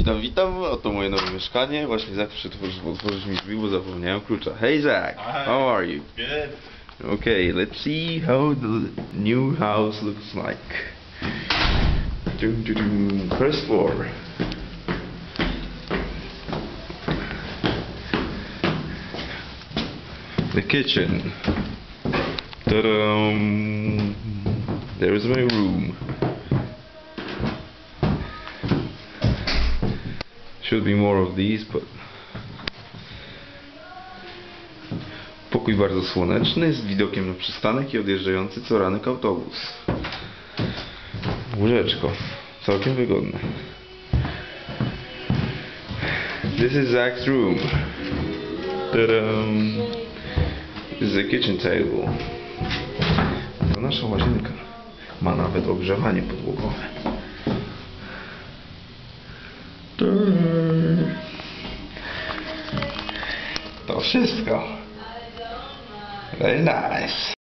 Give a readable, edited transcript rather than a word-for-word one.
Witam, oto moje nowe mieszkanie. Właśnie Zach przyszedł otworzyć mi drzwi, bo zapomniałem klucza. Hey Zach, how are you? Good. Okay, let's see how the new house looks like. First floor. The kitchen. Ta-dam! There's my room. Should be more of these, but... Pokój bardzo słoneczny, z widokiem na przystanek i odjeżdżający co ranek autobus. Łóżeczko, całkiem wygodne. This is Zach's room. Ta-dam! This is the kitchen table. To nasza łazienka. Ma nawet ogrzewanie podłogowe. To wszystko. Very nice.